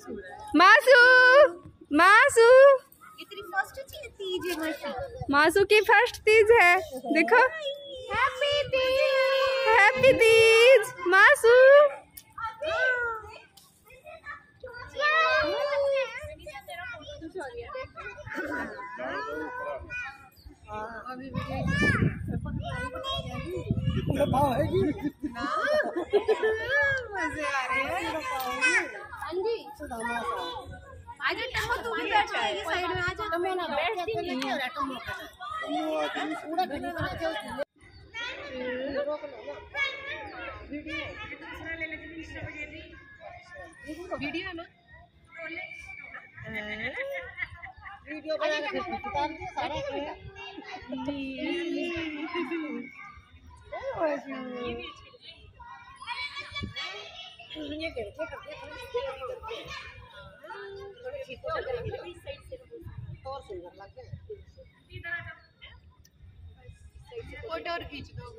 मासू मासू ये तेरी फर्स्ट तीज है माशा। मासू की फर्स्ट तीज है। देखो हैप्पी तीज। हैप्पी तीज मासू। मजे आ रहे हैं। आजा टम्मो, तू भी बैठ जाएगी साइड में। आजा टम्मो ना बैठती नहीं है। वीडियो है ना, वीडियो बना के उतार दिया सारा। ये करके और सुंदर लगता है। फोटो और खींच दो।